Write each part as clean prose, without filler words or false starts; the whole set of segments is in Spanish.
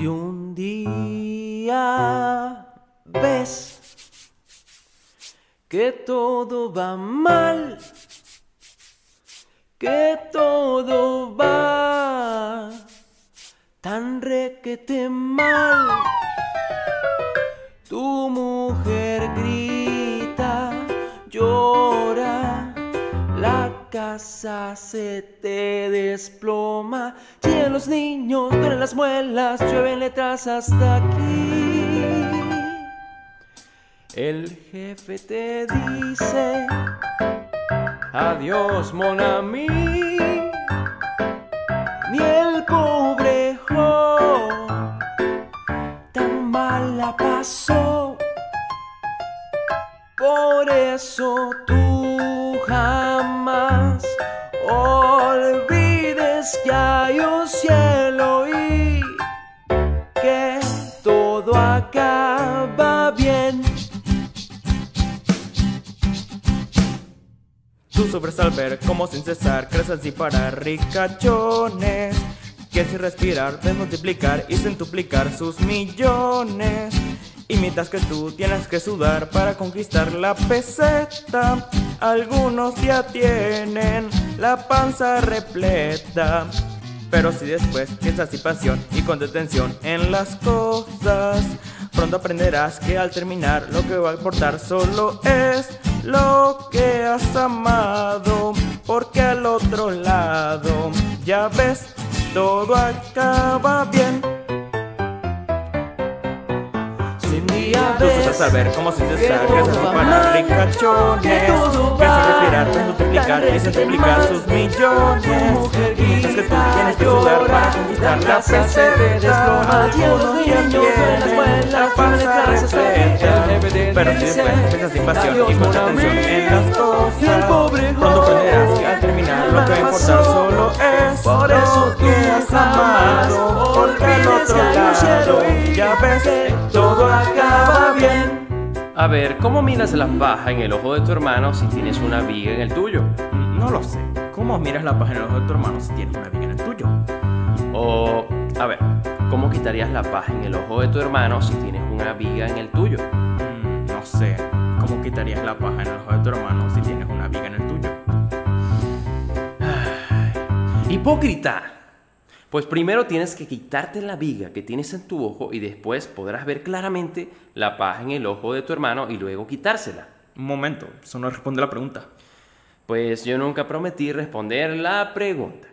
Si un día ves que todo va mal, que todo va tan requete mal, tu mujer grita, llora, la casa se te desploma, chillan los niños, duelen las muelas, llueven letras hasta aquí. El jefe te dice adiós, mon ami. Ni el pobre Jo tan mal la pasó. Por eso tú jamás olvides que hay un cielo y que todo acaba bien. Tú sufres al ver cómo sin cesar creces así para ricachones, que sin respirar ves multiplicar y centuplicar sus millones. Y mientras que tú tienes que sudar para conquistar la peseta, algunos ya tienen la panza repleta. Pero si después piensas sin pasión y con detención en las cosas, pronto aprenderás que al terminar lo que va a importar solo es lo que has amado, porque al otro lado, ya ves, todo acaba bien. Tú sufres al ver cómo sin cesar creces para ricachones, que sin respirar ves multiplicar y centuplicar sus millones. Y mientras que tú tienes que sudar para conquistar la peseta, algunos ya tienen la panza repleta. Pero si después piensas sin pasión y con atención en las cosas, pronto aprenderás que al terminar lo que va a importar solo es lo que has amado, porque al otro lado, ya ves, todo acaba bien. A ver, ¿cómo miras la paja en el ojo de tu hermano si tienes una viga en el tuyo? No lo sé. ¿Cómo miras la paja en el ojo de tu hermano si tienes una viga en el tuyo? O, a ver, ¿cómo quitarías la paja en el ojo de tu hermano si tienes una viga en el tuyo? No sé. ¿Cómo quitarías la paja en el ojo de tu hermano si tienes una viga en el tuyo? ¡Hipócrita! Pues primero tienes que quitarte la viga que tienes en tu ojo y después podrás ver claramente la paja en el ojo de tu hermano y luego quitársela. Un momento, eso no responde a la pregunta. Pues yo nunca prometí responder la pregunta.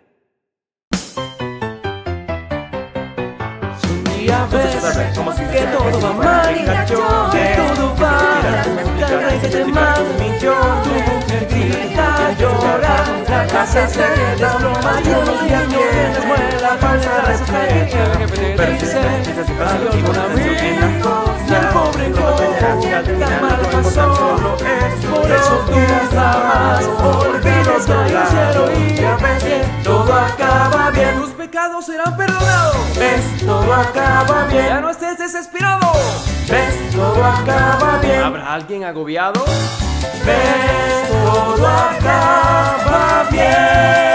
Entonces a ver cómo si que todo va mal, que todo va requete mal, tu mujer grita, llora, la casa se desploma, y unos niños mueren la panza repleta. Pero si piensas sin pasión y con atención en las cosas, y el pobre Jo tan mal pasó. Por eso tú jamás olvides que hay un cielo y ya ves que todo acaba bien. Tus pecados serán perdonados. Ves, todo acaba bien. Ya no estés desesperado. Ves, todo acaba bien. ¿Habrá alguien agobiado? Ves, todo acaba bien.